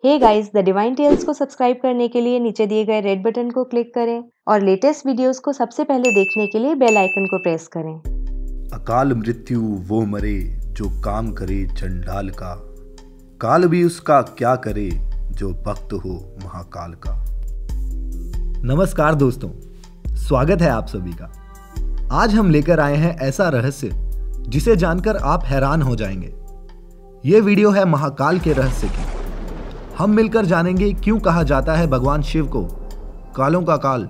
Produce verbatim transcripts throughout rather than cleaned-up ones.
Hey guys, the divine tales को subscribe करने के लिए नीचे दिए गए रेड बटन को क्लिक करें और लेटेस्ट वीडियोस को सबसे पहले देखने के लिए बेल आइकन को प्रेस करें। अकाल मृत्यु वो मरे जो काम करे चंडाल का, काल भी उसका क्या करे जो भक्त हो महाकाल का। नमस्कार दोस्तों, स्वागत है आप सभी का। आज हम लेकर आए हैं ऐसा रहस्य जिसे जानकर आप हैरान हो जाएंगे। ये वीडियो है महाकाल के रहस्य की। हम मिलकर जानेंगे क्यों कहा जाता है भगवान शिव को कालों का काल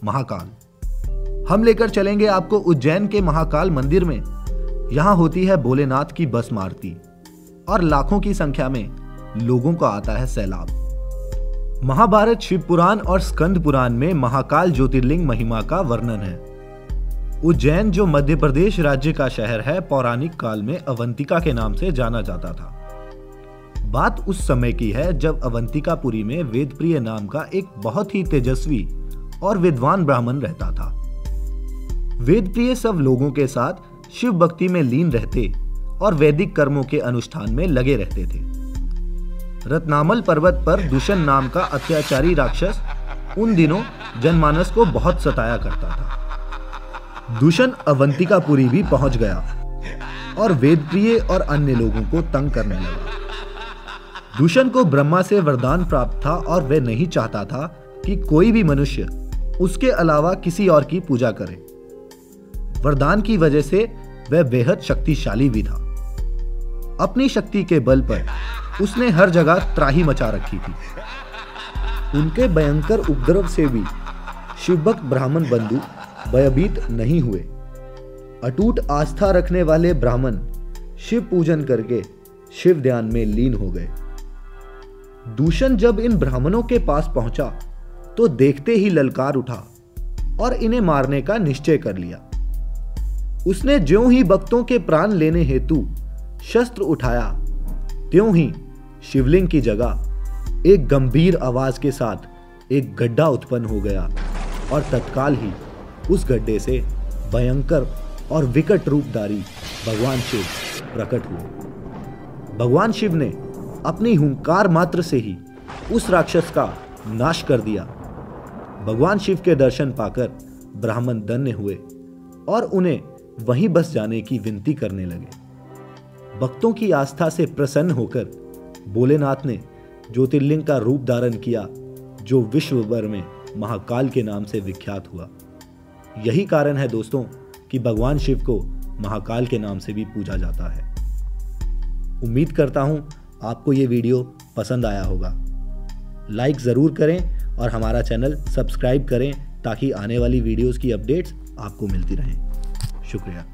महाकाल। हम लेकर चलेंगे आपको उज्जैन के महाकाल मंदिर में। यहां होती है भोलेनाथ की भस्म आरती और लाखों की संख्या में लोगों का आता है सैलाब। महाभारत, शिव पुराण और स्कंद पुराण में महाकाल ज्योतिर्लिंग महिमा का वर्णन है। उज्जैन, जो मध्य प्रदेश राज्य का शहर है, पौराणिक काल में अवंतिका के नाम से जाना जाता था। बात उस समय की है जब अवंतिकापुरी में वेदप्रिय नाम का एक बहुत ही तेजस्वी और विद्वान ब्राह्मण रहता था। वेदप्रिय सब लोगों के साथ शिव भक्ति में लीन रहते और वैदिक कर्मों के अनुष्ठान में लगे रहते थे। रत्नामल पर्वत पर दूषण नाम का अत्याचारी राक्षस उन दिनों जनमानस को बहुत सताया करता था। दूषण अवंतिकापुरी भी पहुंच गया और वेदप्रिय और अन्य लोगों को तंग करने लगा। दूषण को ब्रह्मा से वरदान प्राप्त था और वह नहीं चाहता था कि कोई भी मनुष्य उसके अलावा किसी और की पूजा करे। वरदान की वजह से वह बेहद शक्तिशाली भी था। अपनी शक्ति के बल पर उसने हर जगह त्राही मचा रखी थी। उनके भयंकर उपद्रव से भी शिवभक्त ब्राह्मण बंधु भयभीत नहीं हुए। अटूट आस्था रखने वाले ब्राह्मण शिव पूजन करके शिव ध्यान में लीन हो गए। दूषण जब इन ब्राह्मणों के पास पहुंचा तो देखते ही ललकार उठा और इन्हें मारने का निश्चय कर लिया। उसने ज्यों ही भक्तों के प्राण लेने हेतु शस्त्र उठाया, त्यों ही शिवलिंग की जगह एक गंभीर आवाज के साथ एक गड्ढा उत्पन्न हो गया और तत्काल ही उस गड्ढे से भयंकर और विकट रूपधारी भगवान शिव प्रकट हुए। भगवान शिव ने अपनी हुंकार मात्र से ही उस राक्षस का नाश कर दिया। भगवान शिव के दर्शन पाकर ब्राह्मण धन्य हुए और उन्हें वहीं बस जाने की विनती करने लगे। भक्तों की आस्था से प्रसन्न होकर भोलेनाथ ने ज्योतिर्लिंग का रूप धारण किया, जो विश्व भर में महाकाल के नाम से विख्यात हुआ। यही कारण है दोस्तों कि भगवान शिव को महाकाल के नाम से भी पूजा जाता है। उम्मीद करता हूं आपको ये वीडियो पसंद आया होगा। लाइक ज़रूर करें और हमारा चैनल सब्सक्राइब करें ताकि आने वाली वीडियोस की अपडेट्स आपको मिलती रहें। शुक्रिया।